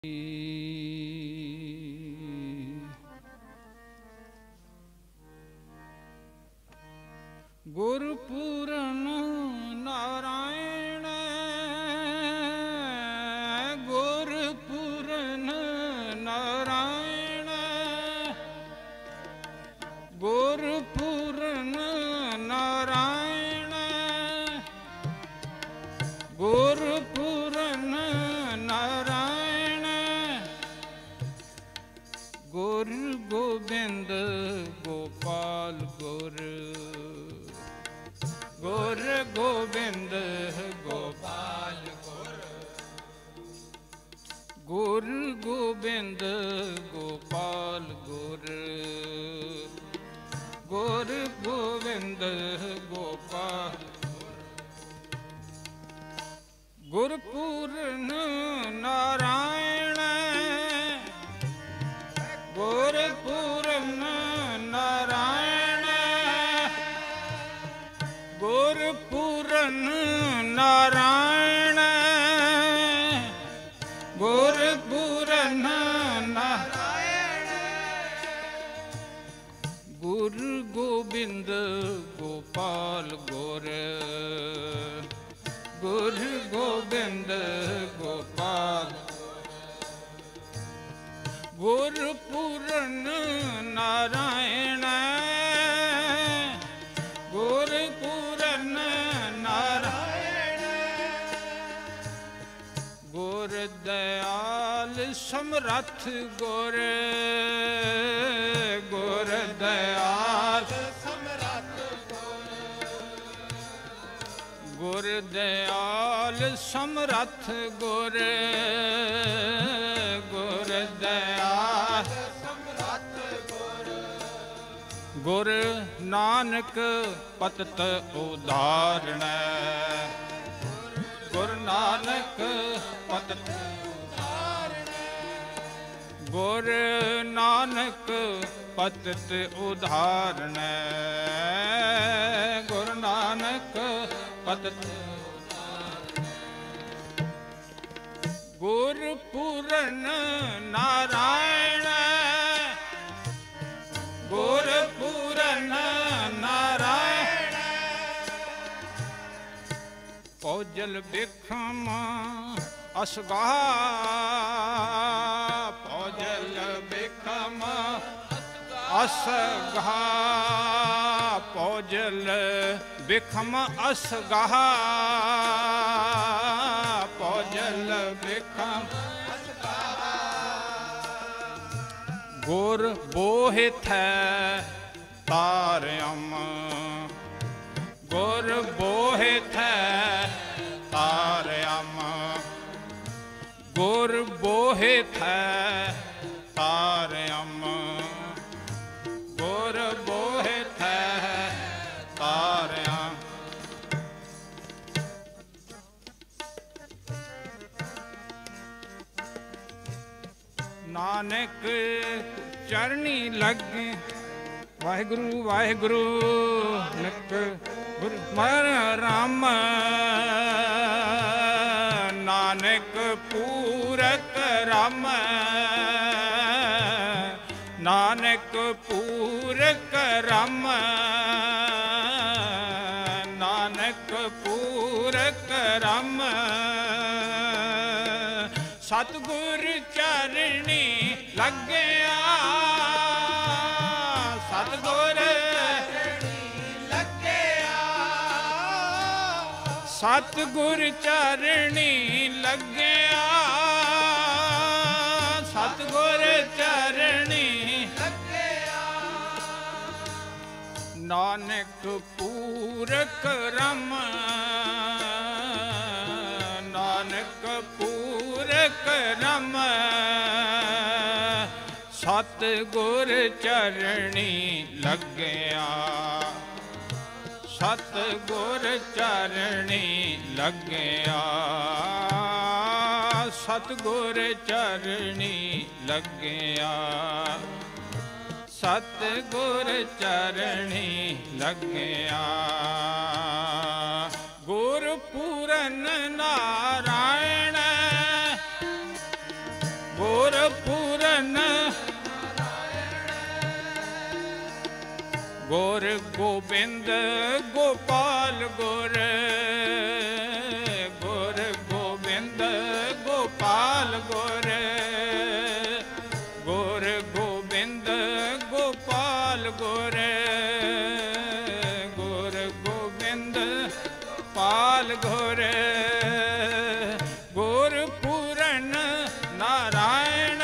ਗੁਰਪੂਰਨ ਨਾਰਾਇਣ ਗੁਰਪੂਰਨ ਨਾਰਾਇਣ ਗੁਰਪੂਰਨ ਨਾਰਾਇਣ ਗੁਰਪੂਰਨ ਨਾਰਾਇਣ ਗੁਰ ਗੋਬਿੰਦ ਗੋਪਾਲ ਗੁਰ ਗੁਰ ਗੋਬਿੰਦ ਗੋਪਾਲ ਗੁਰ ਗੁਰ ਗੋਬਿੰਦ ਗੋਪਾਲ ਗੁਰ ਗੁਰ ਗੋਬਿੰਦ ਗੋਪਾਲ ਗੁਰਪੂਰਨ ਨਾਰਾਇਣ ਗੁਰਪੂਰਨ ਨਾਰਾਇਣ ਗੁਰਪੂਰਨ ਨਾਰਾਇਣ ਗੁਰਪੂਰਨ ਨਾਰਾਇਣ ਗੁਰ ਗੋਬਿੰਦ ਗੋਪਾਲ ਗੁਰ ਗੁਰ ਗੋਬਿੰਦ ਗੋਪਾਲ ਗੁਰਪੂਰਨ ਨਾਰਾਇਣ ਗੁਰਪੂਰਨ ਨਾਰਾਇਣ ਗੁਰ ਦਇਆਲ ਸਮਰੱਥ ਗੁਰ ਗੁਰ ਦਇਆਲ ਸਮਰੱਥ ਗੁਰ ਦਇਆਲ ਸਮਰੱਥ ਗੁਰ ਗੁਰ ਦਇਆਲ ਸਮਰੱਥ ਗੁਰ ਗੁਰ ਨਾਨਕ ਪਤਿਤ ਉਦਾਹਰਣ ਗੁਰ ਨਾਨਕ ਪਤਿਤ ਉਦਾਹਰਣ ਗੁਰ ਨਾਨਕ ਪਤਿਤ ਉਦਾਹਰਣ ਗੁਰ ਨਾਨਕ ਪਤਿਤ ਗੁਰਪੂਰਨ ਨਾਰਾਇਣ ਗੁਰਪੂਰਨ ਨਾਰਾਇਣ ਭੋਜਲ ਬਿਖਮ ਅਸਗਾਹ ਭੋਜਲ ਬਿਖਮ ਅਸਗਾਹ ਭੋਜਲ ਬਿਖਮ ਅਸਗਾਹ ਭੋਜਲ ਬਿਖਮ ਅਸਗਾਹ ਗੁਰ ਬੋਹਿਥੈ ਤਾਰਿਅਮ ਗੁਰ ਬੋਹਿਥੈ ਤਾਰਿਅਮ ਗੁਰ ਬੋਹਿਥੈ ਤਾਰਿਅਮ ਗੁਰ ਬੋਹਿਥੈ ਤਾਰਿਅਮ ਨਾਨਕ ਚਰਣੀ ਲੱਗੇ ਵਾਹਿਗੁਰੂ ਵਾਹਿਗੁਰੂ ਨਿਤ ਗੁਰ ਮਰ ਰਾਮ ਨਾਨਕ ਪੂਰਕ ਰਾਮ ਨਾਨਕ ਪੂਰਕ ਰਾਮ ਨਾਨਕ ਪੂਰਕ ਰਾਮ ਸਤਿਗੁਰ ਚਰਣੀ ਲੱਗਿਆ ਸਤਿਗੁਰ ਲੱਗਿਆ ਸਤਿਗੁਰ ਚਰਣੀ ਲੱਗਿਆ ਸਤਿਗੁਰ ਚਰਣੀ ਲੱਗਿਆ ਨਾਨਕ ਪੂਰਕ ਰਮ ਨਾਨਕ ਪੂਰਕ ਰਮ ਸਤਿਗੁਰ ਚਰਣੀ ਲੱਗਿਆ ਸਤਿਗੁਰ ਚਰਣੀ ਲੱਗਿਆ ਸਤਿਗੁਰ ਚਰਣੀ ਲੱਗਿਆ ਸਤਿਗੁਰ ਚਰਣੀ ਲੱਗਿਆ ਗੁਰਪੂਰਨ ਨਾਰਾਇਣ पूरन गुर गोबिंद गोपाल गुर गुर गोबिंद गोपाल गुर गुर गोबिंद गोपाल गुर गुर गोबिंद पाल गुर गुर पूरन नारायण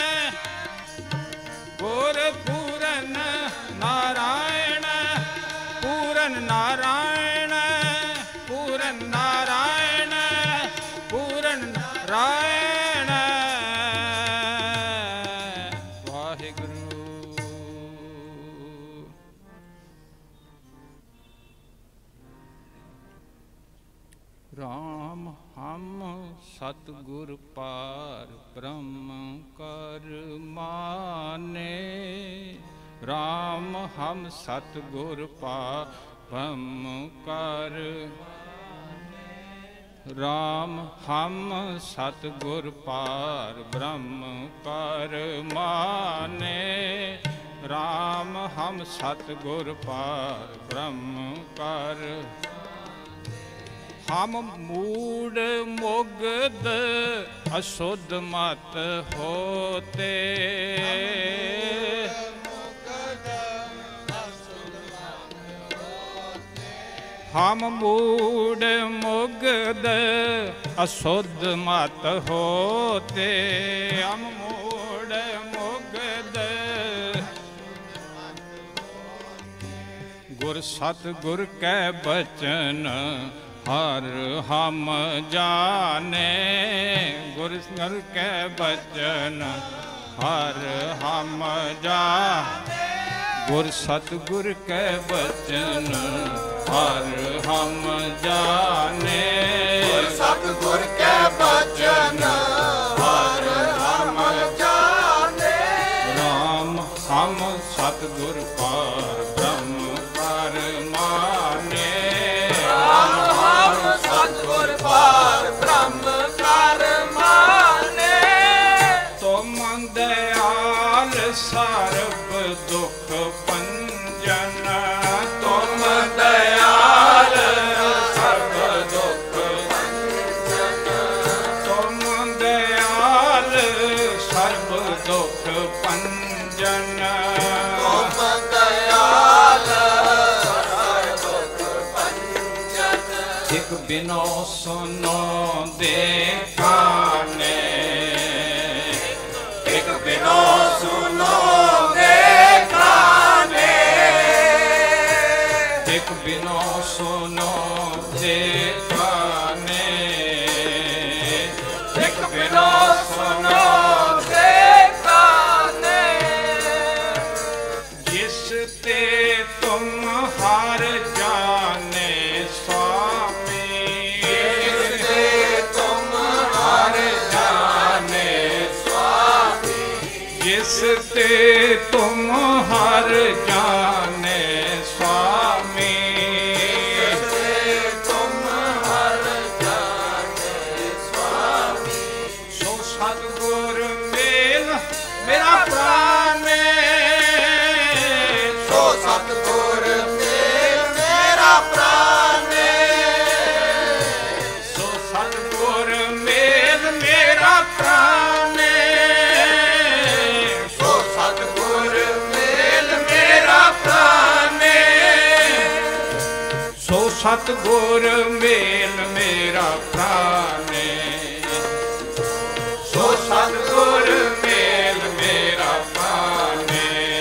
गुर पूरन नारायण पूरन नारायण पूरन नारायण पूरन नारायण वाहिगुरु। राम हम सतगुर पार ब्रह्म कर माने राम हम सतगुर पार ब्रह्म कर राम हम सतगुर पार ब्रह्म कर माने राम हम सतगुर पार ब्रह्म कर हम मूड मुग्ध अशुद्ध मत होते हम मूड मुग्ध अशुद्ध मत होते हम मूड मुग्ध गुर सतगुर कै बचन हर हम जाने गुर सतगुर कै बचन हर हम जाने गुर सतगुर कै बचन हर हम जाने गुर सतगुर कै बचन हर हम जाने राम हम सतगुर पार ब्रह्म कर माने राम हम सतगुर पार ब्रह्म कर माने तुम दयाल सर्व दुख पंजन तुम दयाल सर्व दुख पंजन तुम दयाल सर्व दुख पंजन तुम दयाल सर्व दुख पंजन एक बिनो सुनो देखाने एक बिनो सुनो देखाने एक बिनो सुनो देखाने एक बिनो सुनो देखाने जिस ते तुम हार जाने स्वामी जिस ते तुम हार जाने स्वामी जिस ते तुम हार जाने स्वामी तुम हार जाने स्वामी सो सतगुर मेल मेरा प्राण सो सतगुर मेल मेरा प्राण सो सतगुर मेल मेरा प्राण सो सतगुर मेल मेरा प्राण सो सतगुर मेल मेरा प्राण सो सतगुर मेल मेरा प्राण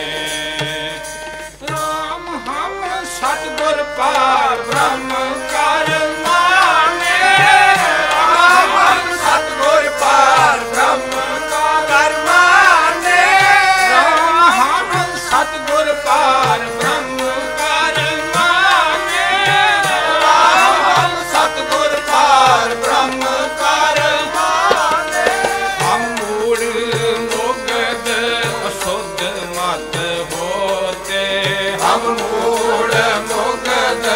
राम हम सतगुर पार ब्रह्म कर माने राम हम सतगुर पार ब्रह्म कर माने राम हम सतगुर पार ब्रह्म कर माने राम हम सतगुर पार ब्रह्म कर माने हम मूड मुग्ध अशुद्ध मत होते हम मूड मुग्ध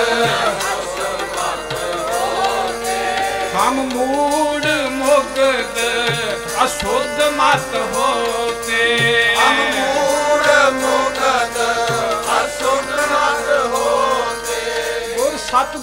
हम मूड मुग्ध अशुद्ध मत हो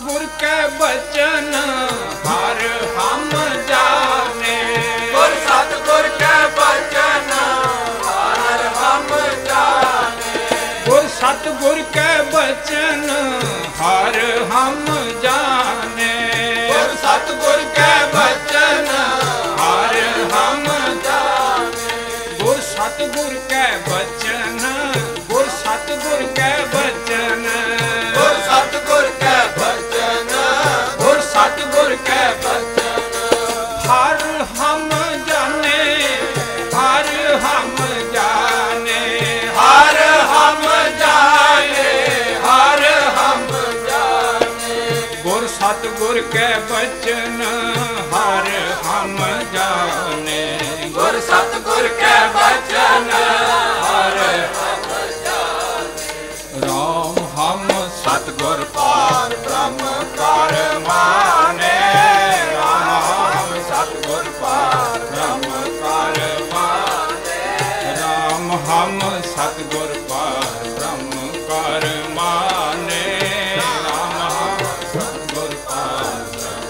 सतगुर के बचन हर हम जाने। गुर सतगुर के बचन हर हम जाने। गुर सतगुर के बचन हर हम जाने। गुर सतगुर के बचन हर हम जाने। गुर सतगुर के बचन, गुर सतगुर के बचन, गुर सतगुर के बचन, गुर सतगुर के बचन हर हम जाने, हर हम जाने, हर हम जाने, हर हम जाने। गुर सतगुर के बचन हर हम जाने। गुर सतगुर के बचन हर हम जाने। राम हम सतगुर पार ब्रह्म कर माने। राम हम सतगुर पार ब्रह्म कर माने। राम हम सतगुर पार ब्रह्म कर माने। राम हम सतगुर पार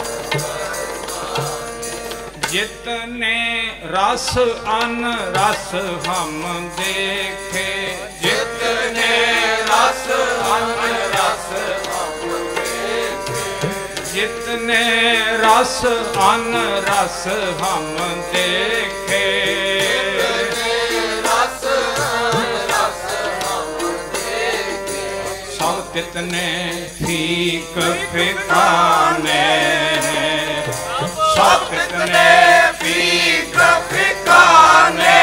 जितने रस अन रस हम देखे। जितने रस अन रस हम देखे। जितने रस अन रस हम देखे। रस अन रस हम देखे। सब कितने फीक फिकाने। सब कितने फीक फिकाने।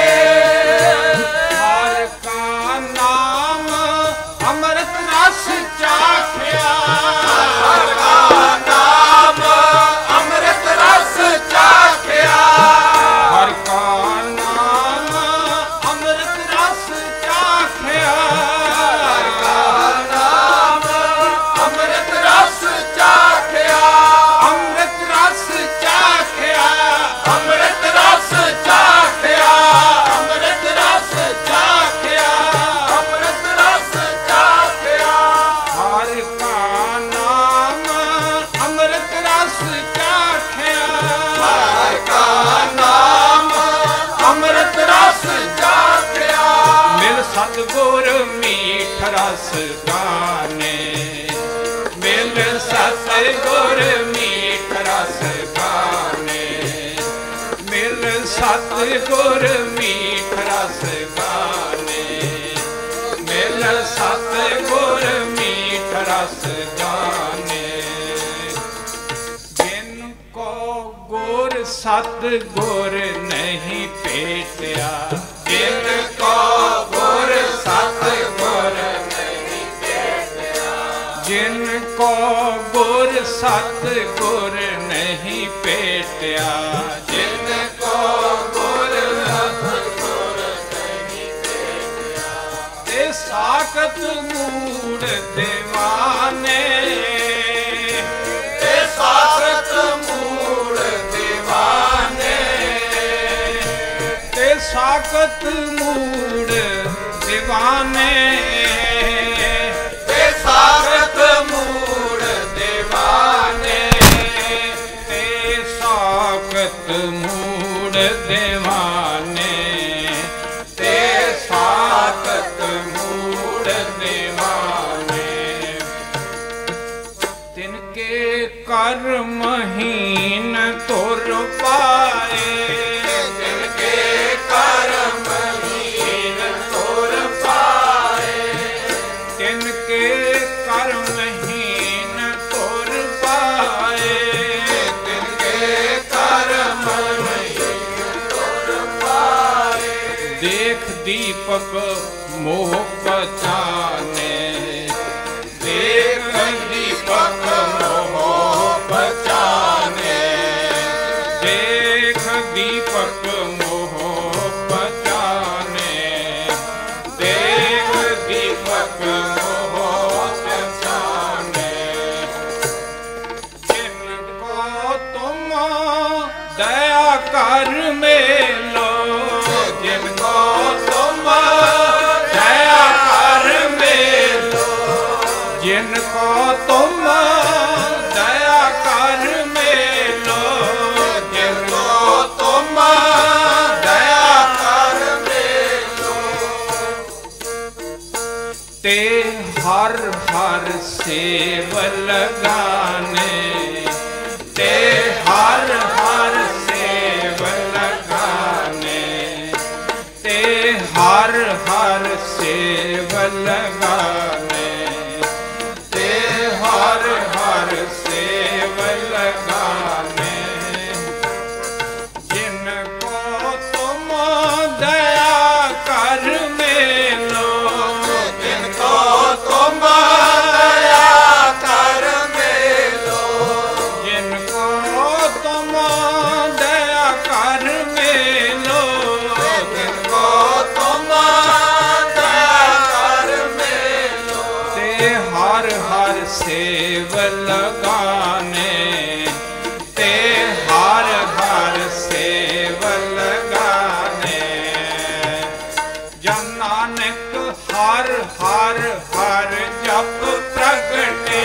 हर का नाम अमृत रस चाखिया। हर का नाम अमृत रस चाखिया। हर का नाम अमृत रस चाखिया। हर का नाम अमृत रस चाखिया। अमृत रस चाखिया। अमृत रस चाखिया। अमृत रस चाखिया। अमृत रस चाखिया। हर का नाम अमृत रस चाखिया। हर का नाम अमृत रस चाखिया। मिल सतगुर मीठ रस गाने। मिल सतगुर मीठ रस गाने। मिल सतगुर मीठ रस गाने। मिल सतगुर मीठ रस गाने। जिनको गुर सतगुर नहीं पेटिया। जिनको गुर सतगुर नहीं पेटिया। जिनको गुर सतगुर नहीं पेटिया। जिनको गुर सतगुर नहीं पेटिया। ते साकत मूड दीवाने। ते साकत मूड दीवाने। ते साकत मूड दीवाने। ते साकत मूड दीवाने। ते साकत मूड दीवाने। ते साकत मूड दीवाने। तिनके कर्महीन तुर पाए। तिनके कर्महीन तुर पाए। तिनके कर्महीन तुर पाए। तिनके कर्महीन तुर पाए। देख दीपक मोह पहचाने। देख दीपक मोह पहचाने। देख दीपक मोह पहचाने। देख दीपक मोह पहचाने। जिनको तुम दया कर मेलो। जिनको तुम दया कर मेलो। जिनको तुम सेव लगाने, ते हर हर सेव लगाने, ते हर हर सेव लगाने, ते हर हर सेव लगाने। जिनको तुम दया कर मेलो, जिनको तुम दया कर मेलो, जिनको तुम दया कर मेलो, जिनको तुम दया कर मेलो, ते हर हर सेव लगाने, ते हर हर सेव लगाने। जन नानक हर हर हर जप प्रगटे,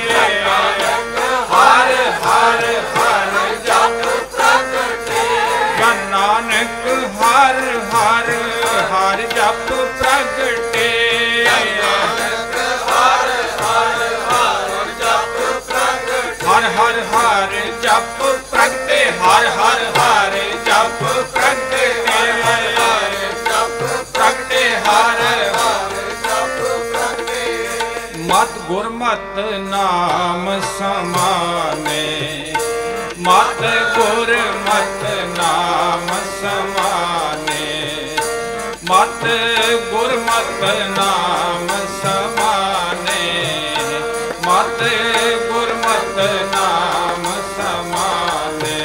हर हर हर जप प्रगटे, जन नानक हर हर हर जप प्रगटे, हर हर हर जप प्रगटे, हर हर हर जप प्रगटे, हर हर हर जप प्रगटे, हर हर जप प्रगटे, हर हर जप प्रगटे। मत गुरमत नाम समाने, मत गुरमत नाम समाने, मत गुरमत नाम समाने, मत गुरमत नाम समाने।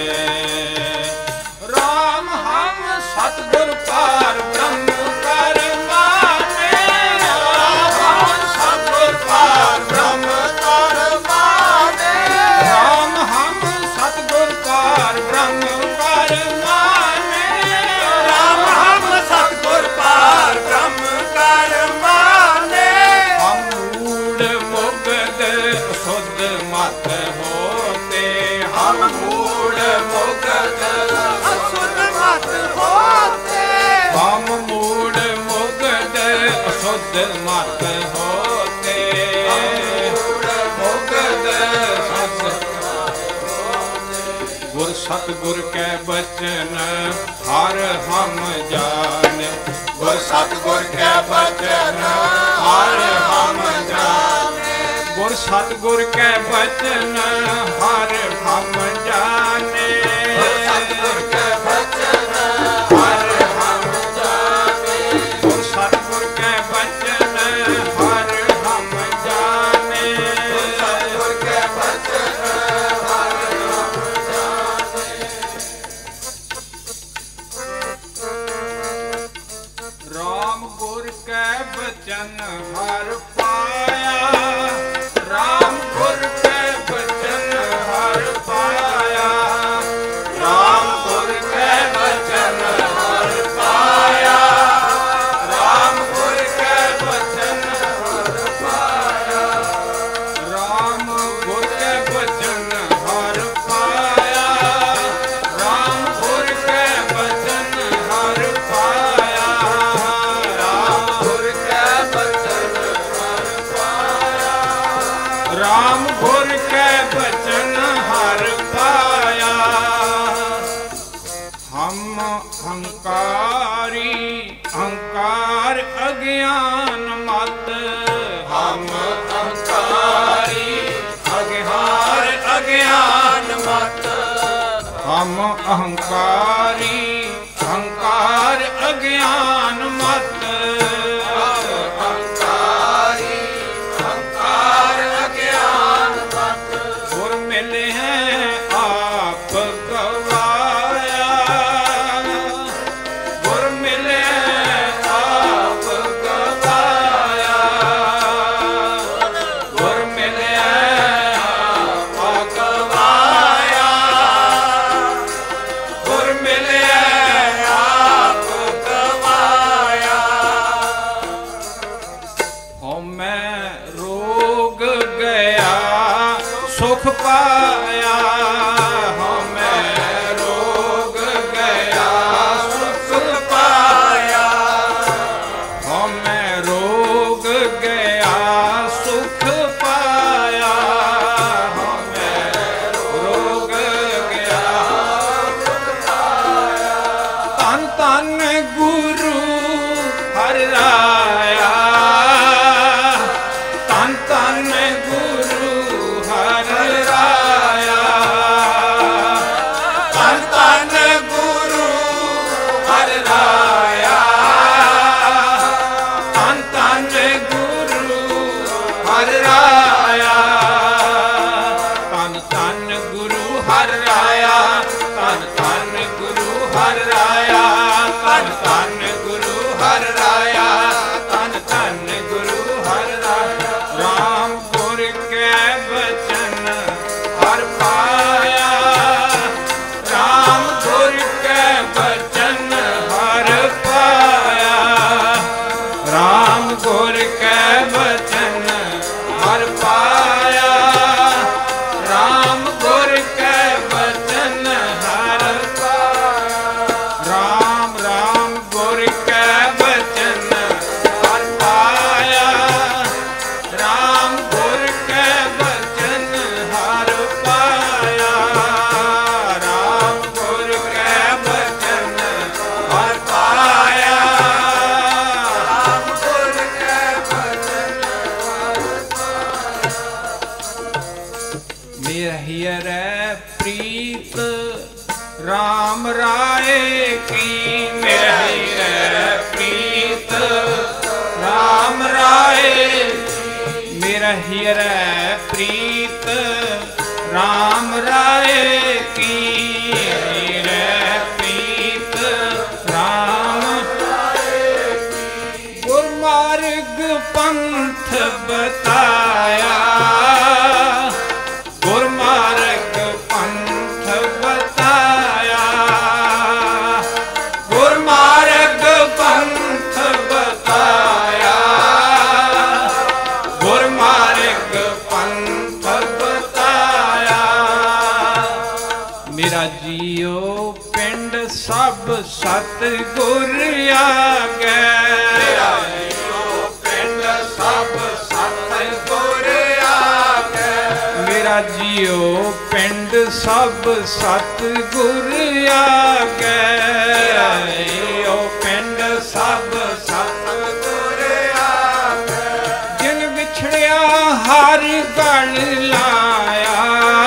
राम हम सतगुर पार ब्रह्म कर माने, राम हम सतगुर पार ब्रह्म कर माने, राम हम सतगुर पार ब्रह्म कर माने, राम हम सतगुर पार ब्रह्म कर माने। हम मूढ़ मुग्ध शुद्ध मत होते, हम मूढ़ मुग्ध अशुद्ध मत होते, हम मूढ़ मुग्ध अशुद्ध मत होते, मूढ़ मुग्ध अशुद्ध। गुर सतगुर के बचन हर हम जाने, गुर सतगुर के बचन हर हम जाने, गुर सतगुर के बचन हर हम जाने, गुर सतगुर के बचन हर हम जाने, गुर सतगुर के बचन हर हम जाने, गुर सतगुर के बचन हर हम जाने। राम गुर के बचन हर पाया, राम गुर के बचन हर पाया, राम गुर के बचन हर पाया, राम गुर के बचन हर पाया, राम गुर के बचन हर पाया, राम गुर के बचन हर पाया, राम गुर के बचन हर पाया, राम गुर के बचन हर पाया। हम अहंकारी अहंकार अज्ञान मत, हम अहंकारी अज्ञान अज्ञान मत, हम अहंकारी अहंकार अज्ञान मत, अहंकारी अहंकार अज्ञान मत। गुर मिले हैं आप गवाया, गुर मिले आप गवाया, गुर मिले आप गवाया, गुर मिले आप गवाया। ਧੰਨ ਗੁਰੂ ਹਰਿ ਰਾਇਆ, ਧੰਨ ਧੰਨ ਗੁਰੂ ਹਰਿ ਰਾਇਆ, ਧੰਨ ਧੰਨ ਗੁਰੂ ਹਰਿ ਰਾਇਆ, ਧੰਨ ਧੰਨ ਗੁਰੂ ਹਰਿ ਰਾਇਆ, ਧੰਨ ਧੰਨ ਗੁਰੂ ਹਰਿ ਰਾਇਆ, ਧੰਨ ਧੰਨ ਗੁਰੂ ਹਰਿ ਰਾਇਆ, ਧੰਨ ਧੰਨ ਗੁਰੂ ਹਰਿ ਰਾਇਆ, ਧੰਨ ਧੰਨ ਗੁਰੂ ਹਰਿ ਰਾਇਆ। ਰਾਮ ਗੁਰ ਕੇ ਬਚਨ ਹਰਿ ਪਾਇਆ, ਰਾਮ ਗੁਰ ਕੇ ਬਚਨ ਹਰਿ ਪਾਇਆ, ਰਾਮ ਗੁਰ ਕੇ ਬਚਨ ਹਰਿ ਪਾਇਆ, ਰਾਮ ਗੁਰ ਕੇ ਬਚਨ ਹਰਿ ਪਾਇਆ, ਰਾਮ ਰਾਮ ਗੁਰ ਕੇ ਬਚਨ ਹਰਿ ਪਾਇਆ, ਰਾਮ ਗੁਰ ਕੇ ਬਚਨ ਹਰਿ ਪਾਇਆ, ਰਾਮ ਗੁਰ ਕੇ ਬਚਨ ਹਰਿ ਪਾਇਆ, ਰਾਮ ਗੁਰ ਕੇ ਬਚਨ ਹਰਿ ਪਾਇਆ। ਮੇਰਾ ਹੀਰੇ ਪ੍ਰੀਤ ਰਾਮ ਰਾਏ ਕੀ, ਮੇਰਾ ਹੀਰੇ ਪ੍ਰੀਤ ਰਾਮ ਰਾਏ, ਮੇਰਾ ਹੀਰੇ ਪ੍ਰੀਤ ਰਾਮ ਰਾਏ ਕੀ, ਹੀਰੇ ਪ੍ਰੀਤ ਰਾਮ ਰਾਏ ਕੀ। ਗੁਰਮਾਰਗ ਪੰਥ ਬਤਾਇਆ, ਗੁਰਮਾਰਗ ਪੰਥ ਬਤਾਇਆ, ਗੁਰਮਾਰਗ ਪੰਥ ਬਤਾਇਆ, ਗੁਰਮਾਰਗ ਪੰਥ ਬਤਾਇਆ। ਮੇਰਾ ਜੀਓ ਪਿੰਡ ਸਭ ਸਤਿਗੁਰ ਆਗੇ, ਮੇਰਾ ਜੀਓ ਪਿੰਡ ਸਭ ਸਤਿਗੁਰ ਆਗੇ, ਮੇਰਾ ਜੀਓ ਪਿੰਡ ਸਭ ਸਤਿਗੁਰ ਆਗੇ, ਮੇਰਾ ਜੀਓ ਪਿੰਡ ਸਭ ਸਤਿਗੁਰ ਆਗੇ। ਜਿਨ ਵਿਛੜਿਆ ਹਰ ਗਲ ਲਾਇਆ,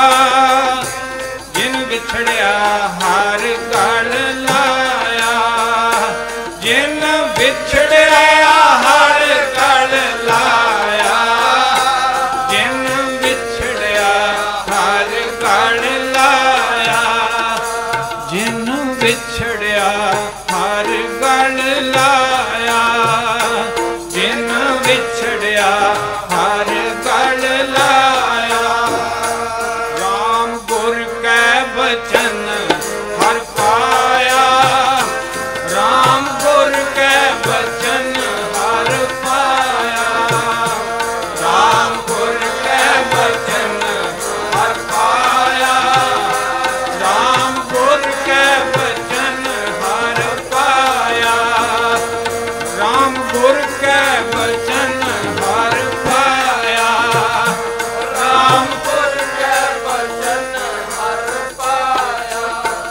ਜਿਨ ਵਿਛੜਿਆ ਹਰ ਗਲ ਲਾਇਆ, ਜਿਨ ਵਿਛੜਿਆ ਹਰ ਗਲ ਲਾਇਆ, ਜਿਨ ਵਿਛੜਿਆ ਹਰ ਗਲ ਲਾਇਆ, ਜਿਨ ਵਿਛੜਿਆ ਹਰ ਗਲ ਲਾਇਆ, ਜਿਨ ਵਿਛੜਿਆ ਹਰ ਗਲ ਲਾਇਆ। ਰਾਮ ਗੁਰ ਕੈ ਬਚਨ ਹਰਿ ਪਾਇਆ, ਰਾਮ ਗੁਰ ਕੈ ਬਚਨ ਹਰਿ ਪਾਇਆ, ਰਾਮ ਗੁਰ ਕੈ ਬਚਨ ਹਰਿ ਪਾਇਆ, ਰਾਮ ਗੁਰ ਕੈ ਬਚਨ ਹਰਿ ਪਾਇਆ, ਰਾਮ ਗੁਰ ਕੈ ਬਚਨ ਹਰਿ ਪਾਇਆ, ਰਾਮ ਗੁਰ ਕੈ ਬਚਨ ਹਰਿ ਪਾਇਆ।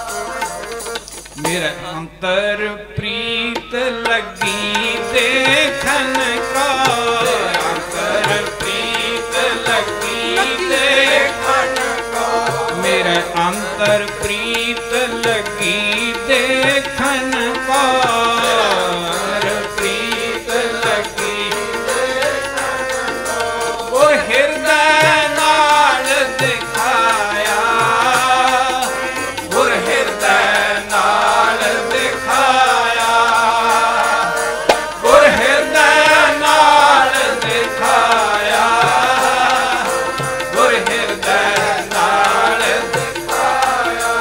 ਮੇਰਾ ਅੰਤਰ ਪ੍ਰੀਤ ਲੱਗੀ ਦੇਖਨ ਕੋ, ਅੰਤਰ ਪ੍ਰੀਤ ਲੱਗੀ ਦੇਖਨ ਕੋ, ਮੇਰਾ ਅੰਤਰ ਪ੍ਰੀਤ ਲੱਗੀ ਦੇਖਨ ਕੋ, ਅੰਤਰ ਪ੍ਰੀਤ ਲੱਗੀ ਦੇਖਨ ਕੋ। ਗੁਰ ਹਿਰਦੈ ਨਾਲ ਦਿਖਾਇਆ, ਗੁਰ ਹਿਰਦੈ ਨਾਲ ਦਿਖਾਇਆ, ਗੁਰ ਹਿਰਦੈ ਨਾਲ ਦਿਖਾਇਆ, ਗੁਰ ਹਿਰਦੈ ਨਾਲ ਦਿਖਾਇਆ,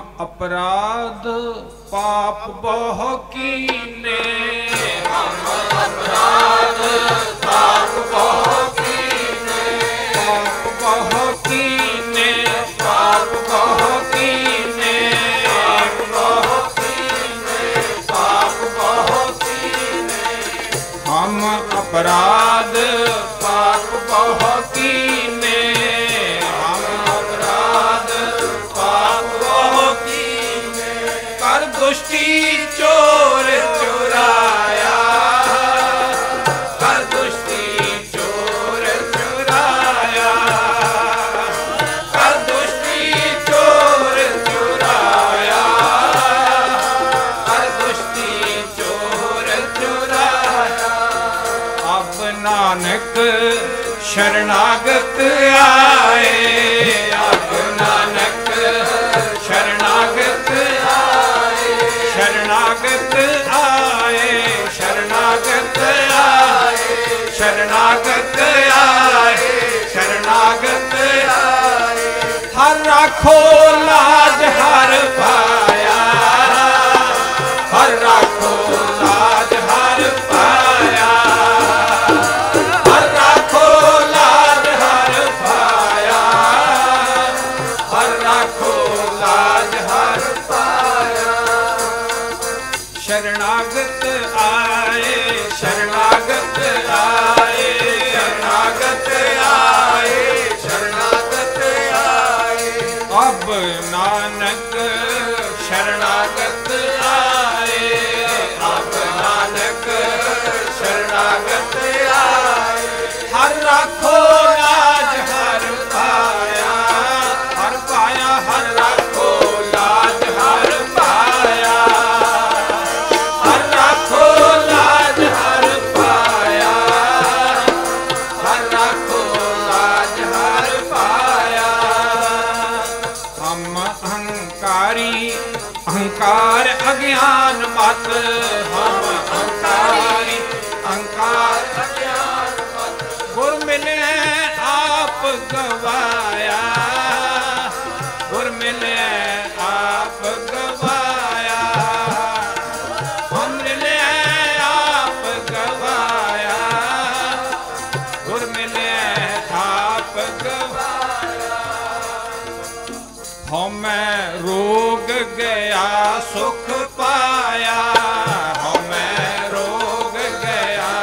अपराध पाप बहु कीने, हम अपराध पाप बहु कीने, पाप बहु कीने, पाप बहु कीने, पाप बहु कीने, पाप बहु कीने, हम अपराध पाप बहु कीने, हम अपराध पाप बहु कीने, कर दुष्टि चोर चुराया, कर दुष्टि चोर चुराया, कर दुष्टि चोर चुराया, कर दुष्टि चोर चुराया, अब नानक शरणागत आए, अब नानक शरणागत आए, शरणागत आए, शरणागत आए, शरणागत आए, शरणागत आए, हर राखो लाज हर पाया, हर राखो लाज हर पाया, हर राखो लाज हर पाया, हर राखो लाज हर पाया, शरणागत आए, शरणागत आए, शरणागत आए, शरणागत आए, अब नानक शरणागत आए, अब नानक शरणागत आए, हर राखो लाज हर पाया, हर पाया, हर राखो लाज हर पाया, हर राखो लाज हर पाया, हर राखो लाज हर पाया। हम अहंकारी अहंकार अज्ञान मत, हम अहंकारी अहंकार अज्ञान मत, गुर मिले आप गवाया, गुर मिले आप गवाया, हम मिले आप गवाया, गुर मिले आप गवाया। हमें रोग गया सुख पाया, हमें रोग गया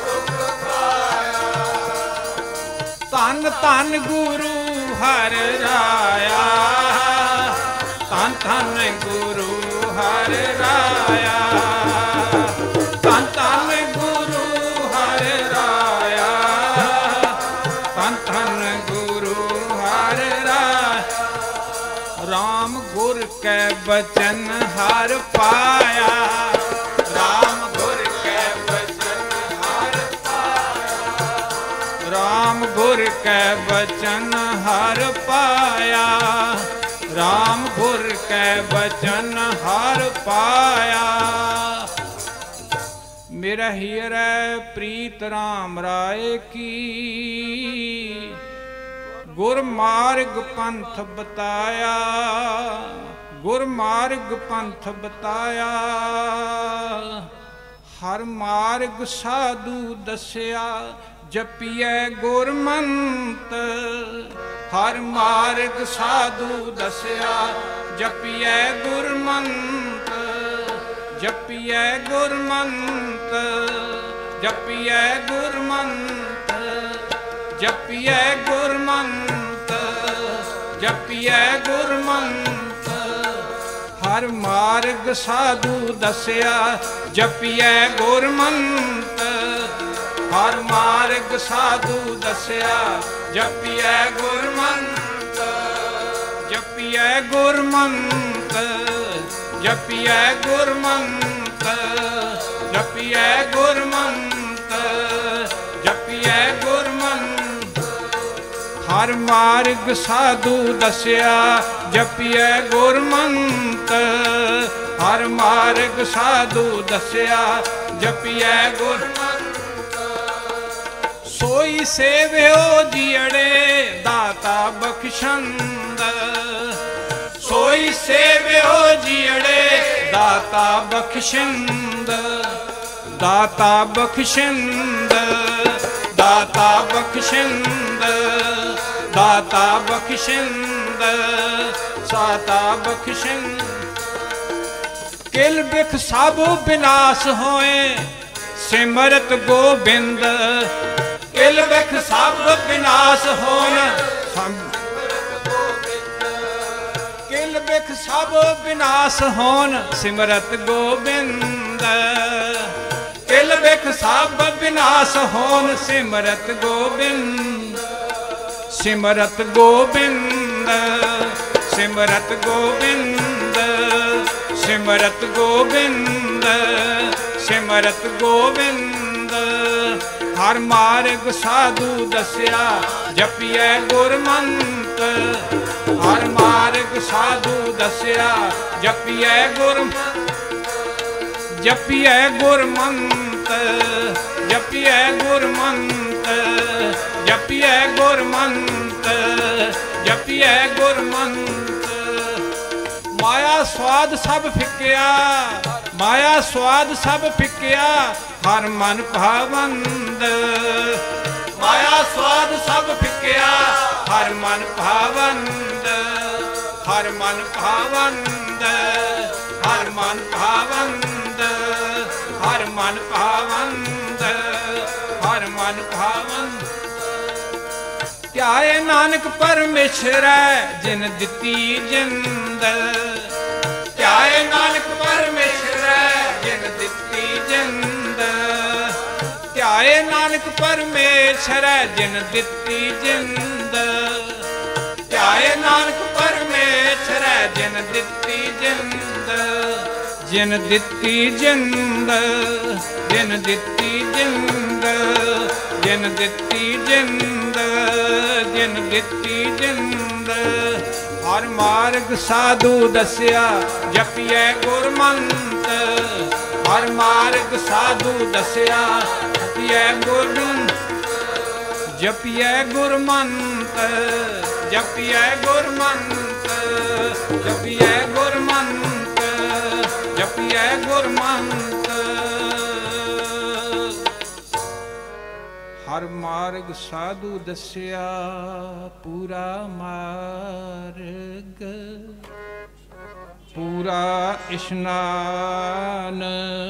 धन धन गुरु हर राया, धन धन गुरु हर राया, धन धन गुरु हर राया, धन धन गुरु हर राया। राम गुर के बचन हर पाया, राम गुर के बचन हर राम गुर के बचन हर पाया, राम गुर के बचन हर पाया। मेरा हीरा प्रीत राम राय की, गुर मार्ग पंथ बताया, गुर मार्ग पंथ बताया, हर मार्ग साधु दसिया, जपिए गुरमंत, हर मार्ग साधु दसिया, जपिए गुरमंत, जपिए गुरमंत, जपिए गुरमंत, जपिए गुरमंत, जपिए गुरमंत, हर मार्ग साधु दसिया, जपिए गुरमंत, हर मार्ग साधु दसिया, जपिए गुरमंत, जपिए गुरमंत, जपिए गुरमंत, जपिए गुरमंत, जपिए गुरमंत, हर मार्ग साधु दसिया, जपिए गुरमंत, हर मार्ग साधु दसिया, जपिए गुरमंत, सोई सेव्यो जियड़े दाता बख्शंद, सोई ਸੇਵਿਓ ਜੀੜੇ ਦਾਤਾ ਬਖਸ਼ਿੰਦ ਦਾਤਾ ਬਖਸ਼ਿੰਦ ਦਾਤਾ ਬਖਸ਼ਿੰਦ ਦਾਤਾ ਬਖਸ਼ਿੰਦ ਸਾਤਾ ਬਖਸ਼ਿੰਦ ਕਿਲ ਬਿਖ ਸਭ ਬਿਨਾਸ਼ ਹੋਏ ਸਿਮਰਤ ਗੋਬਿੰਦ ਕਿਲ ਬਿਖ ਸਭ ਬਿਨਾਸ਼ ਹੋਣ ਕਿਲ ਬਿਖ ਸਭ ਬਿਨਾਸ਼ ਹੋਣ ਸਿਮਰਤ ਗੋਬਿੰਦ ਕਿਲ ਬਿਖ ਸਭ ਬਿਨਾਸ਼ ਹੋਣ ਸਿਮਰਤ ਗੋਬਿੰਦ ਸਿਮਰਤ ਗੋਬਿੰਦ ਸਿਮਰਤ ਗੋਬਿੰਦ ਸਿਮਰਤ ਗੋਬਿੰਦ ਸਿਮਰਤ ਗੋਬਿੰਦ ਹਰ ਮਾਰਗ ਸਾਧੂ ਦੱਸਿਆ ਜਪੀਐ ਗੁਰਮੰਤ ਹਰ ਮਾਰਗ ਸਾਧੂ ਦੱਸਿਆ ਜਪੀਐ ਜਪੀਐ ਗੁਰਮੰਤ ਜਪੀਐ ਗੁਰਮੰਤ ਜਪੀਐ ਗੁਰਮੰਤ ਜਪੀਐ ਗੁਰਮੰਤ ਮਾਇਆ ਸਵਾਦ ਸਭ ਫਿੱਕਿਆ ਮਾਇਆ ਸਵਾਦ ਸਭ ਫਿੱਕਿਆ ਹਰ ਮਨ ਭਾਵੰਦ ਮਾਇਆ ਸਵਾਦ ਸਭ ਫਿੱਕਿਆ ਹਰ ਮਨ ਭਾਵੰਦ ਹਰ ਮਨ ਭਾਵੰਦ ਹਰ ਮਨ ਭਾਵੰਦ ਹਰ ਮਨ ਭਾਵੰਦ ਹਰ ਮਨ ਭਾਵੰਦ ਧਿਆਏ ਨਾਨਕ ਪਰਮੇਸ਼ਰੈ ਜਿਨ ਦਿੱਤੀ ਜਿੰਦ ਧਿਆਏ ਨਾਨਕ ਪਰਮੇਸ਼ਰੈ ਜਿਨ ਦਿੱਤੀ ਜਿੰਦ ਧਿਆਏ ਨਾਨਕ ਪਰਮੇਸ਼ਰੈ ਜਿਨ ਦਿੱਤੀ ਜਿੰਦ ਧਿਆਏ ਨਾਨਕ ਪਰਮੇਸ਼ਰੈ ਜਿਨ ਦਿੱਤੀ ਜਿੰਦ ਜਿਨ ਦਿੱਤੀ ਜਿੰਦ ਜਿਨ ਦਿੱਤੀ ਜਿੰਦ ਜਿਨ ਦਿੱਤੀ ਜਿੰਦ ਜਿਨ ਦਿੱਤੀ ਜਿੰਦ ਹਰ ਮਾਰਗ ਸਾਧੂ ਦੱਸਿਆ ਜਪੀਐ ਗੁਰਮੰਤ ਹਰ ਮਾਰਗ ਸਾਧੂ ਦੱਸਿਆ ਜਪੀਐ ਗੁਰਮੰਤ ਜਪੀਐ ਗੁਰਮੰਤ ਜਪੀਐ ਗੁਰਮੰਤ ਜਪੀਐ ਗੁਰਮੰਤ ਜਪੀਐ ਗੁਰਮੰਤ ਹਰ ਮਾਰਗ ਸਾਧੂ ਦੱਸਿਆ ਪੂਰਾ ਮਾਰਗ ਪੂਰਾ ਇਸ਼ਨਾਨ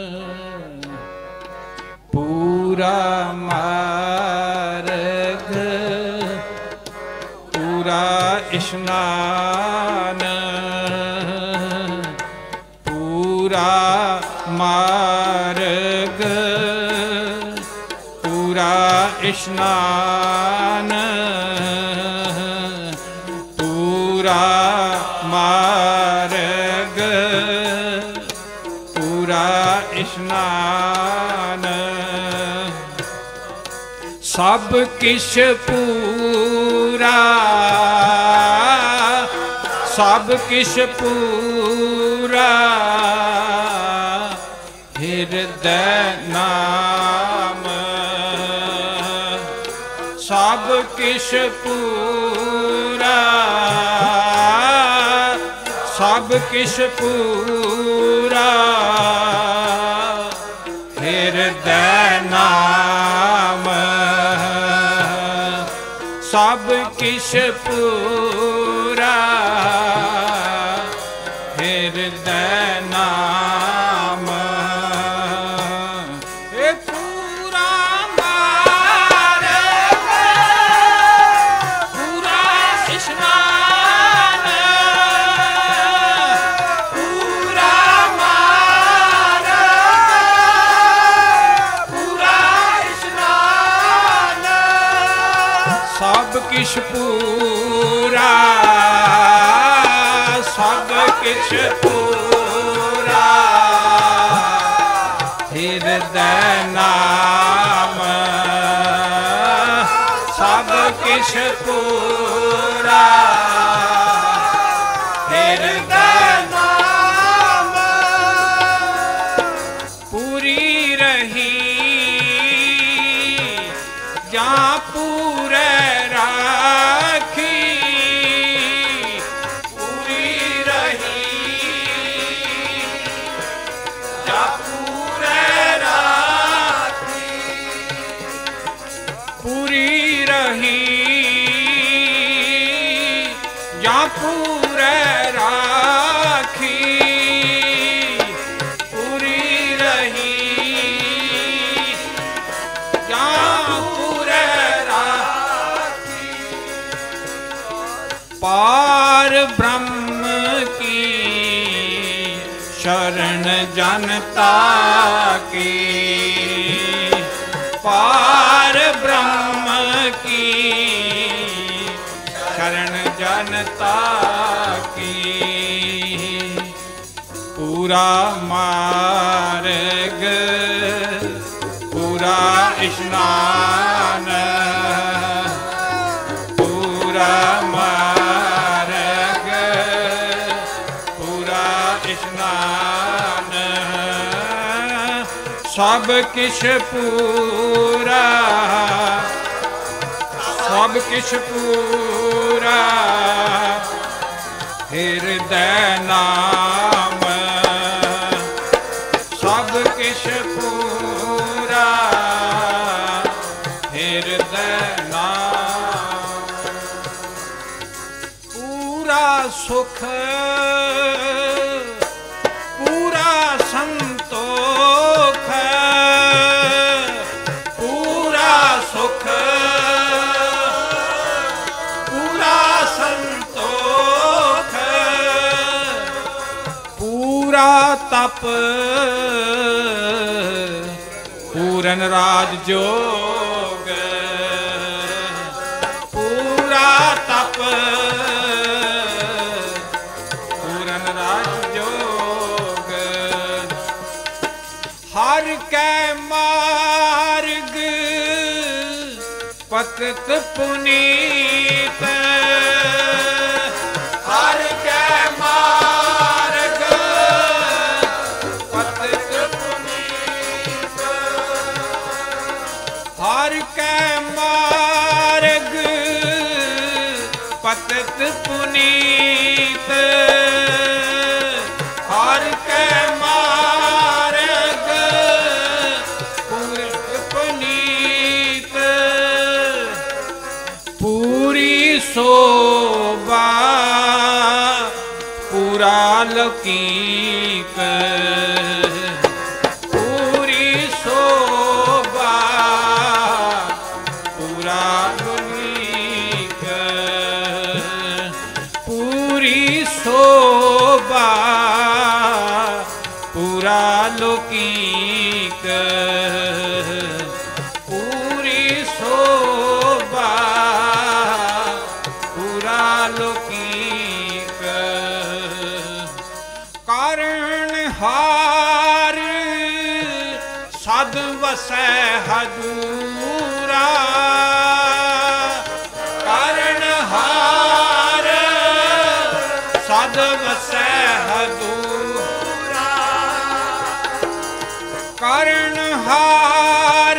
ਪੂਰਾ ਮਾਰਗ ਪੂਰਾ ਇਸ਼ਨਾਨ ਪੂਰਾ ਮਾਰਗ ਪੂਰਾ ਇਸ਼ਨਾਨ ਪੂਰਾ ਮਾਰਗ ਪੂਰਾ ਇਸ਼ਨਾਨ ਸਭ ਕਿਛ ਪੂਰਾ ਸਭ ਕਿਛ ਪੂਰਾ ਹਿਰਦੈ ਨਾਮ ਸਭ ਕਿਛ ਪੂਰਾ ਸਭ ਕਿਛ ਪੂਰਾ ਹਿਰਦੈ ਨਾਮ ਸਭ ਕਿਛ ਪੂਰਾ ਹਿਰਦੈ ਨਾਮ ਇਹ ਪੂਰਾ ਮਾਰਗ ਪੂਰਾ ਇਸ਼ਨਾਨ ਪੂਰਾ ਮਾਰਗ ਪੂਰਾ ਇਸ਼ਨਾਨ ਸਭ ਕਿਛ ਪੂਰਾ ਸਭ ਕਿਛ ਪੂਰਾ ਹਿਰਦੈ ਨਾਮ ਸਭ ਕਿਛ ਪੂਰਾ ਹਿਰਦੈ ਨਾਮ ਪੂਰੀ ਰਹੀ ਜਾਂ ਪੂਰੇ ਰਾਖੀ ਪੂਰੀ ਰਹੀ ਜਾਂ ਪੂਰੇ ਰਾਖੀ ਪੂਰੀ ਰਹੀ, ਜਾਂ ਪੂਰੇ ਰਾਖੀ ਪਾਰ ਬ੍ਰਹਮ ਕੀ शरण जनता की, पार ब्रह्म की शरण जनता की। पूरा मार्ग पूरा स्नान, पूरा सब किश पूरा, सब किश पूरा हृदय नाम, सब किश पूरा हृदय नाम। पूरा सुख पूरा संतोख, पूरा सुख पूरा संतोख, पूरा तप पूरन राज जोग, पूरा तप पूरन राज जोग। हर कै मार्ग पतित पुनीत, हर कै मार्ग पतित पुनीत, हर कै मार्ग पतित पुनीत, हर कै मार्ग पुनीत। पूरी शोभा पूरा लौकिक, पूरी शोभा पूरा लौकिक, पूरी शोभा पूरा लौकिक, पूरी शोभा पूरा लौकिक। कारण हार सद वसै हजूरा, कारण हार सद वसै हजूरा, कारण हार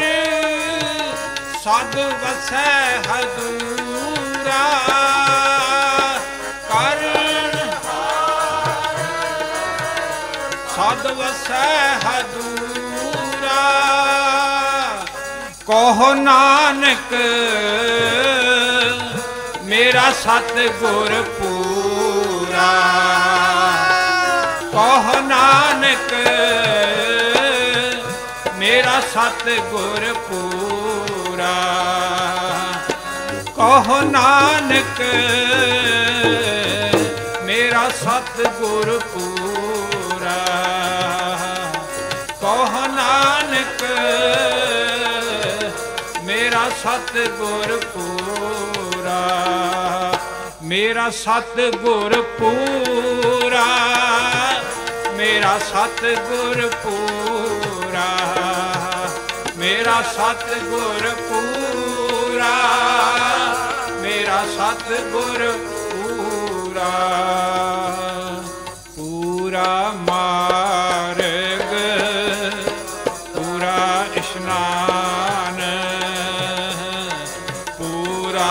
सद वसै हजूरा, कारण सद वसै हजूरा। कहो नानक मेरा सतगुर पूरा, कहो नानक मेरा सतगुर पूरा, कहो नानक मेरा सतगुर पूरा, कहो नानक मेरा सतगुर पूरा, मेरा सतगुर पूरा, मेरा सतगुर पूरा, मेरा सतगुर पूरा, मेरा सतगुर पूरा। पूरा मार्ग पूरा स्नान, पूरा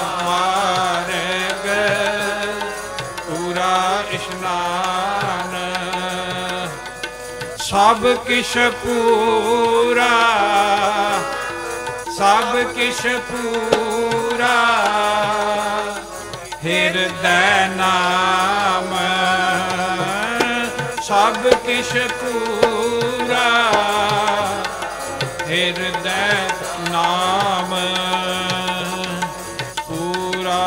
मार्ग पूरा स्नान, सब किश पूरा, सब किश पूरा ਹਿਰਦੈ ਨਾਮ ਸਭ ਕਿਛ ਪੂਰਾ ਹਿਰਦੈ ਨਾਮ ਪੂਰਾ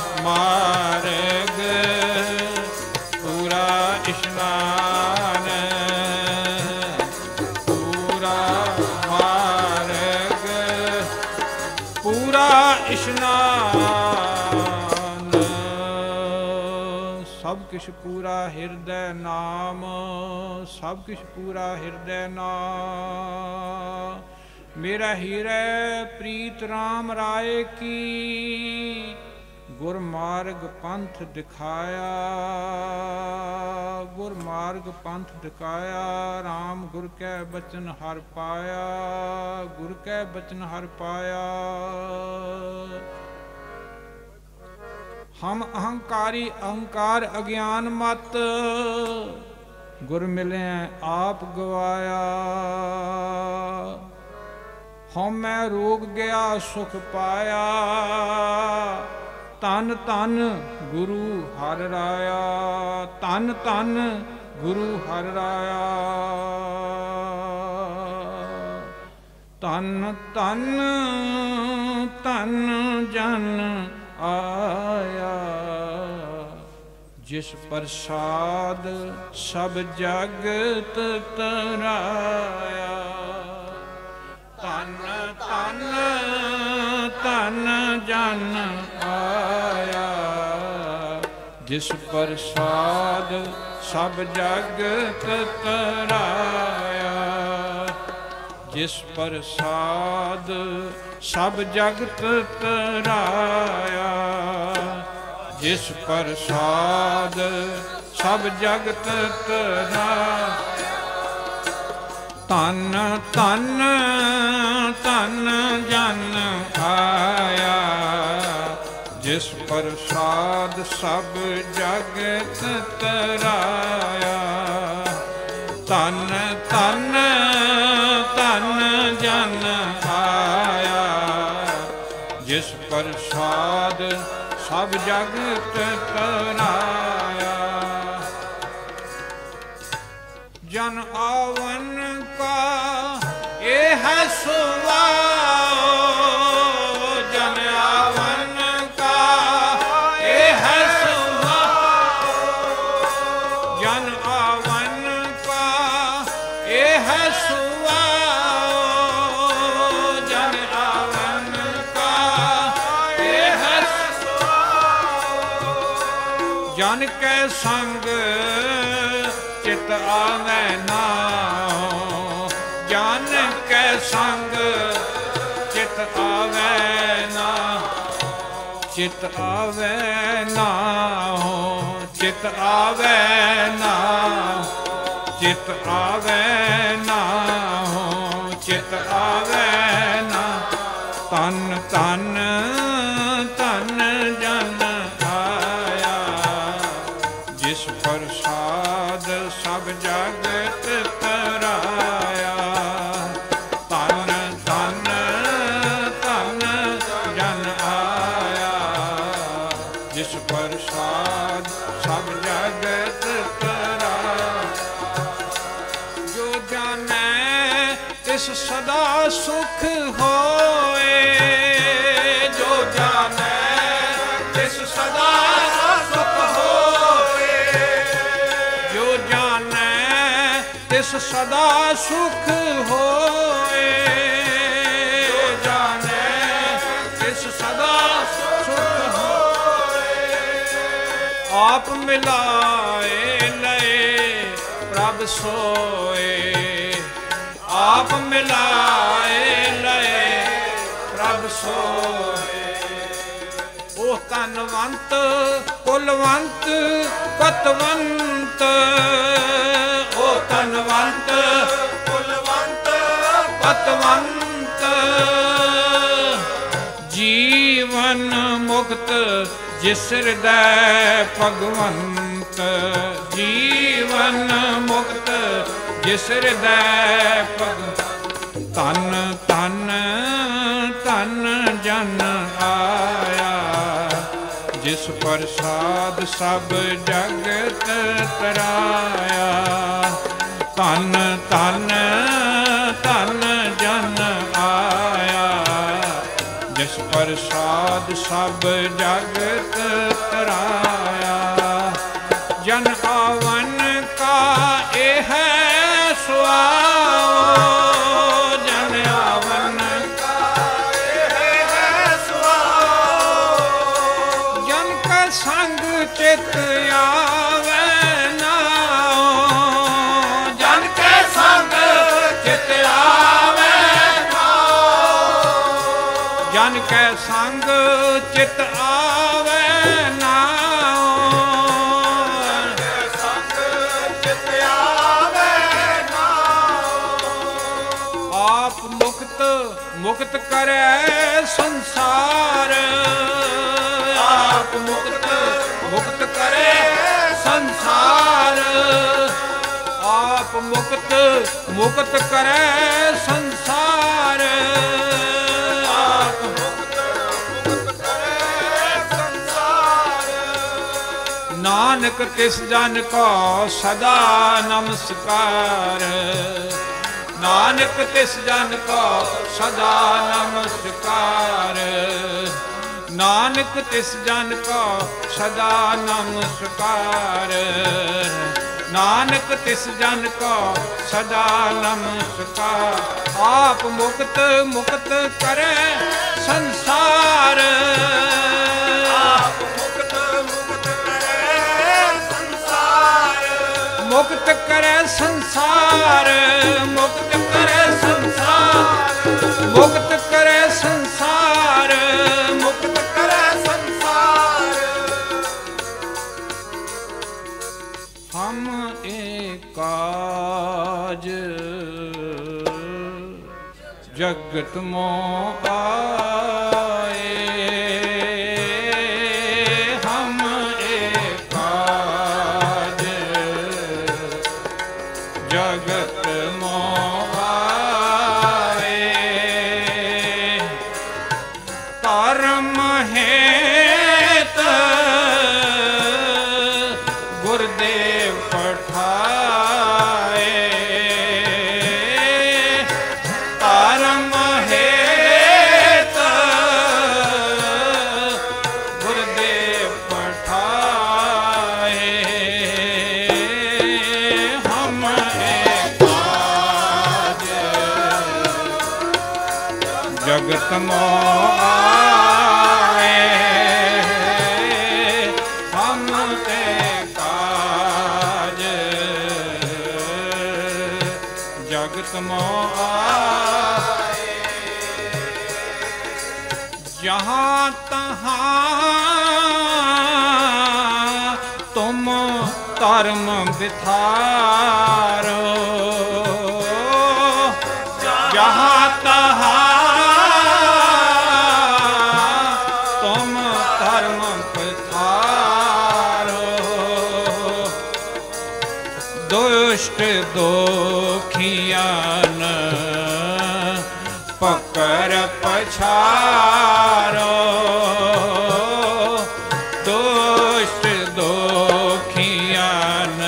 ਮਾਰਗ ਪੂਰਾ ਇਸ਼ਨਾਨ ਪੂਰਾ ਮਾਰਗ ਪੂਰਾ ਇਸ਼ਨਾਨ ਸਭ ਕਿਛ ਪੂਰਾ ਹਿਰਦੈ ਨਾਮ ਸਭ ਕਿਛ ਪੂਰਾ ਹਿਰਦੈ ਨਾਮ ਮੇਰਾ ਹੀਰੇ ਪ੍ਰੀਤ ਰਾਮ ਰਾਏ ਕੀ ਗੁਰਮਾਰਗ ਪੰਥ ਦਿਖਾਇਆ ਗੁਰਮਾਰਗ ਪੰਥ ਦਿਖਾਇਆ ਰਾਮ ਗੁਰ ਕੈ ਬਚਨ ਹਰ ਪਾਇਆ ਗੁਰ ਕੈ ਬਚਨ ਹਰ ਪਾਇਆ ਹਮ ਅਹੰਕਾਰੀ ਅਹੰਕਾਰ ਅਗਿਆਨ ਮਤ ਗੁਰ ਮਿਲਿਆ ਆਪ ਗਵਾਇਆ ਹਉਮੈ ਰੋਗ ਗਿਆ ਸੁਖ ਪਾਇਆ ਧੰਨ ਧੰਨ ਗੁਰੂ ਹਰਿ ਰਾਇਆ ਧੰਨ ਧੰਨ ਗੁਰੂ ਹਰਿ ਰਾਇਆ ਧੰਨ ਧੰਨ ਧੰਨ ਜਨ ਆਇਆ ਜਿਸ ਪ੍ਰਸਾਦ ਸਭ ਜਗਤ ਤਰਾਇਆ ਧੰਨ ਧੰਨ ਧੰਨ ਜਨ ਆਇਆ ਜਿਸ ਪ੍ਰਸਾਦ ਸਭ ਜਗਤ ਤਰਾਇਆ ਜਿਸ ਪ੍ਰਸਾਦ ਸਭ ਜਗਤ ਤਰਾਇਆ ਜਿਸ ਪ੍ਰਸਾਦ ਸਭ ਜਗਤ ਤਰਾਇਆ ਧੰਨ ਧੰਨ ਧੰਨ ਜਨ ਆਇਆ ਜਿਸ ਪ੍ਰਸਾਦ ਸਭ ਜਗਤ ਤਰਾਇਆ ਧੰਨ ਧੰਨ ਧੰਨ ਜਨ ਆਇਆ ਜਿਸ ਪ੍ਰਸਾਦ ਸਭ ਜਗਤ ਤਰਾਇਆ ਜਨ ਆਵਨ ਕਾ ਇਹ ਹੈ ਸੁਭਾਉ ਜਨ ਆਵਨ ਕਾ ਇਹ ਹੈ ਸੁਭਾਉ ਜਨ ਆਵਨ ਕਾ ਇਹ ਹੈ ਸੁਭਾਉ ਜਨ ਆਵਨ ਕਾ ਇਹ ਹੈ ਸੁਭਾਉ ਜਨ ਕੈ ਸੰਗ ਚਿਤ ਆਵੈ ਨਾਉ ਜਨ ਕੈ ਸੰਗ ਚਿਤ ਆਵੈ ਨਾ ਚਿਤ ਆਵੈ ਨਾਉ ਚਿਤ ਆਵੈ ਨਾਉ ਚਿਤ ਆਵੈ ਨਾਉ ਚਿਤ ਆਵੈ ਨਾ ਤਨ ਤਨ ਤਨ ਜਨ ਆਇਆ ਜਿਸ ਪ੍ਰਸਾਦ ਸਭ ਜਗਤ ਤਰਾਇਆ ਧੰਨ ਧੰਨ ਧੰਨ ਜਨ ਆਇਆ ਜਿਸ ਪ੍ਰਸਾਦ ਸਭ ਜਗਤ ਤਰਾਇਆ ਜੋ ਜਾਣੈ ਤਿਸ ਸਦਾ ਸੁਖ ਹੋਏ ਜੋ ਜਾਣੈ ਤਿਸ ਸਦਾ ਸੁਖ ਹੋਏ ਜੋ ਜਾਣੈ ਤਿਸ ਸਦਾ ਸੁਖ ਹੋਏ ਜੋ ਜਾਣੈ ਤਿਸ ਸਦਾ ਸੁਖ ਹੋਏ ਆਪ ਮਿਲਾਏ ਲਏ ਪ੍ਰਭ ਸੋਏ ਆਪ ਮਿਲਾਏ ਲਏ ਪ੍ਰਭ ਸੋਏ ਉਹ ਧਨਵੰਤ ਕੁਲਵੰਤ ਪਤਵੰਤ ਉਹ ਧਨਵੰਤ ਕੁਲਵੰਤ ਪਤਵੰਤ ਜੀਵਨ ਮੁਕਤ ਜਿਸ ਹਿਰਦੈ ਭਗਵੰਤ ਜੀਵਨ ਮੁਕਤ ਜਿਸ ਹਿਰਦੈ ਭਗਵੰਤ ਧੰਨ ਧੰਨ ਧੰਨ ਜਨ ਆਇਆ जिस प्रसाद सब जगत तराया। धन धन धन जन आया, जिस प्रसाद सब जगत तराया। जन आवन का एह सुआओ, जन आवन का एह सुआओ। जन का संग चित आवे नाओ, जन के संग चित आवे नाओ। जन के संग चित आवे नाओ, संग चित आवे नाओ। आप मुक्त मुक्त करे संसार, आप मुक्त मुक्त करे संसार। आप मुक्त मुक्त करे संसार, आप मुक्त मुक्त करे संसार। नानक तिस जन को सदा नमस्कार, नानक तिस जन को सदा नमस्कार। नानक तिस जन को सदा नमस्कार, नानक तिस जन को सदा नमस्कार। आप मुक्त मुक्त करे संसार, आप मुक्त मुक्त करे संसार। मुक्त करे संसार, मुक्त करे संसार। मुक्त करे संसार, मुक्त करे संसार। हम एक काज जगत मोह आए, हम एक काज जगत मोह आए। कर्म हेत गुरुदेव पठाए, कर्म हेत गुरुदेव पठाए। हम एक काज जगत मोह आए, हम एक काज जगत मोह आए। जहाँ तहाँ तुम कर्म बिथारो, जहाँ तहाँ तुम कर्म बिथारो। दुष्ट दोखियान पकड़ पछारो, दुष्ट दोखियान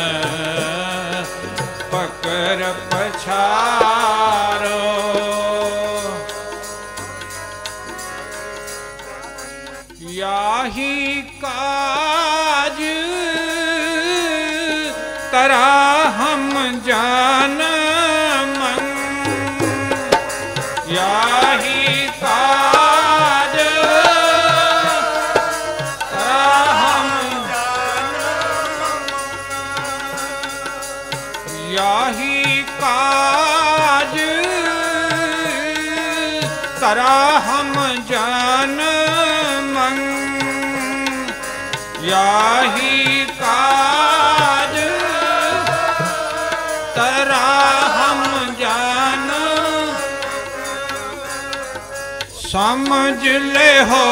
पकड़ पछारो। याही काज तरा हम जान मन, याही काज तरा हम जान मन। याही काज तरा हम जान मन, याही काज तरा हम जान। समझ ले हो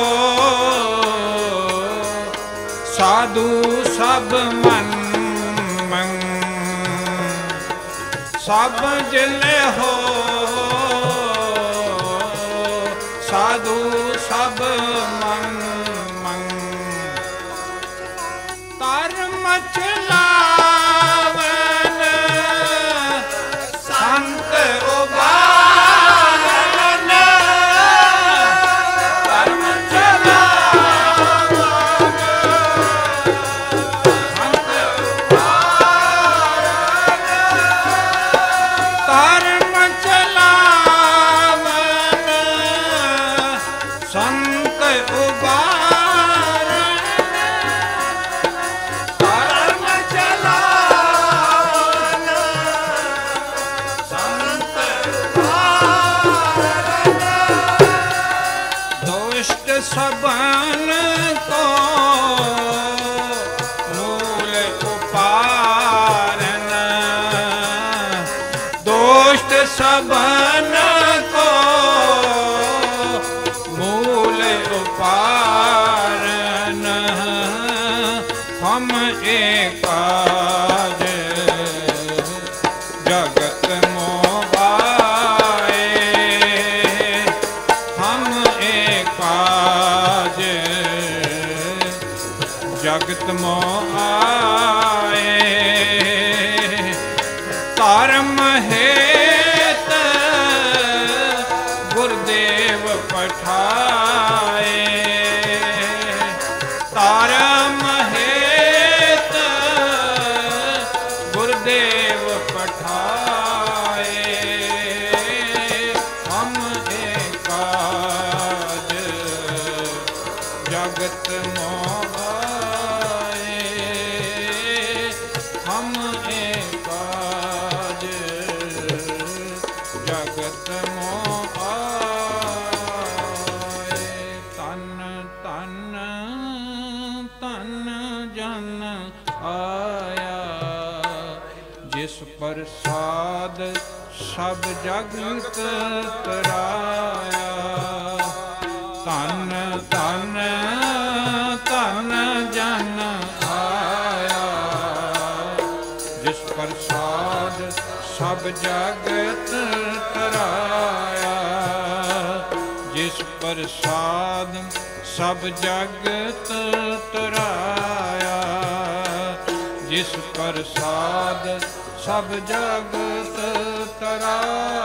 साधु सब मन मन, समझ ले हो साधु सब मन मन। सबन को मूल उपारन हम एकाज जगत मोबाए हम एकाज जगत मोआए धर्म हेत गुरुदेव पठाए धर्म हेत गुरुदेव पठाए हम एकाज जगत मोआए हम एकाज जगत मोआए तन तन तन जन आया जिस प्रसाद सब जगत तराया तन तन तन जन आया जिस प्रसाद सब जगत तराया जिस प्रसाद सब जगत तराया जिस प्रसाद सब जगत तराया